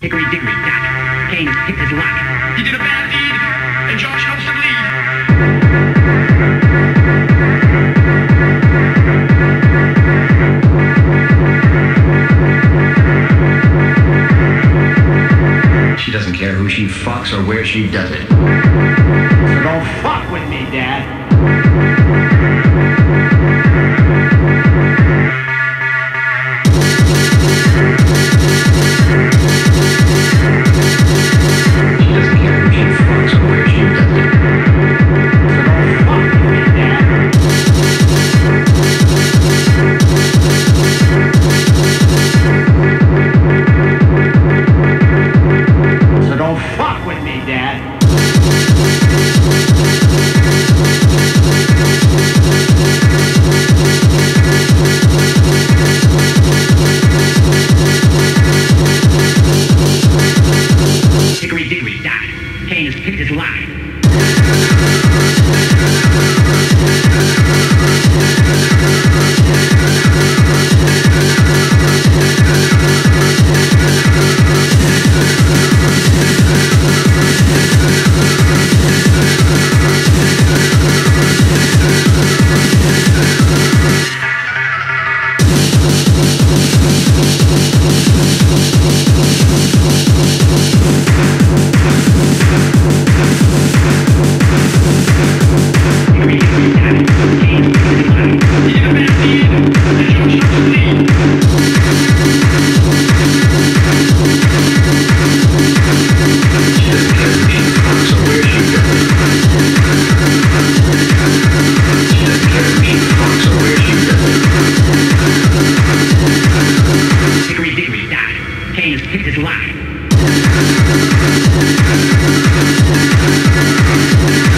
Hickory dickory dock, Cain picked his lock. He did a bad deed, and Josh helps him lead. She doesn't care who she fucks or where she does it. So don't fuck with me, Dad. Hickory dickory dock, Cain has picked his lock. Hickory dickory dock, Cain has picked his lock.